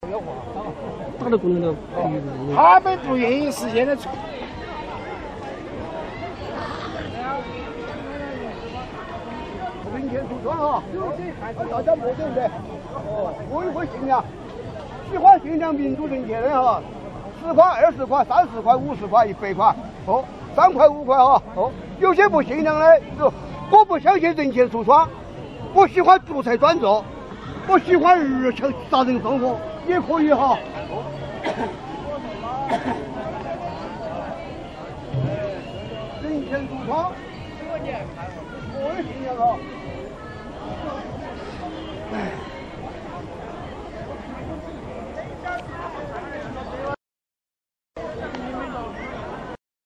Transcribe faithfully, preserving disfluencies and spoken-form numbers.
打到工人了。 他们不愿意实现的。人前出装哈，大家莫对不对？哦，维护信仰，喜欢信仰民主人权的哈，十块、二十块、三十块、五十块、一百块，哦，三块五块哈，哦，有些不信仰的，说我不相信人前出装，我喜欢独裁专制，我喜欢日常杀人放火，也可以哈。人前出装，我的信仰哈。哎。